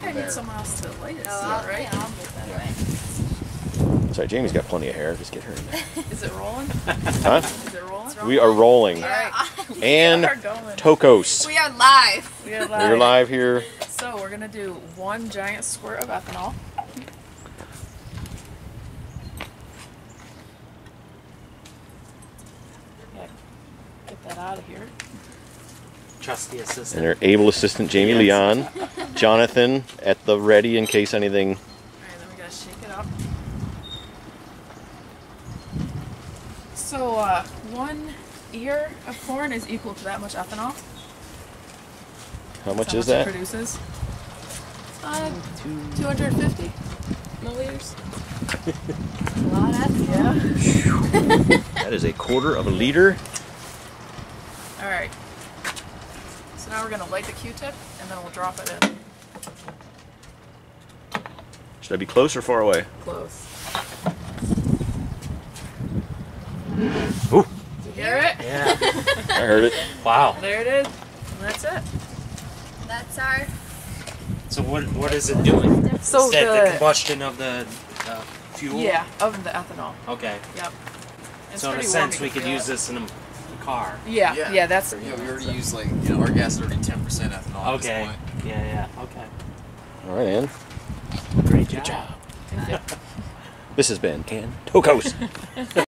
I need someone else to light it. Oh, right? yeah, I'll move that way. Sorry, Jamie's got plenty of hair. Just get her in there. Is it rolling? Huh? Is it rolling? We are rolling. Yeah. And We are going. Tokos. We are live. We are live. We're live here. So we're gonna do one giant squirt of ethanol. Okay, get that out of here. Trusty assistant. And our able assistant, Jamie Leon. Jonathan at the ready in case anything. Alright, then we gotta shake it up. So, 1 ear of corn is equal to that much ethanol. How much That's is how much that? it produces? 250 milliliters. A lot of ethanol. Yeah. That is a quarter of a liter. Alright. So now we're gonna light the Q-tip and then we'll drop it in. Should I be close or far away? Close. Ooh, Did you hear it? Yeah. I heard it. Wow. There it is. And that's it. That's our. So what is it doing? So Is that the combustion of the fuel? Yeah, of the ethanol. Okay. Yep. It's So in a pretty sense, warm, we you could can use feel this in a car. it. Yeah, that's. Yeah, we already use our gas is already 10% ethanol at Okay. this point. Yeah. Okay. All right, Ann. Great job. This has been Tokos.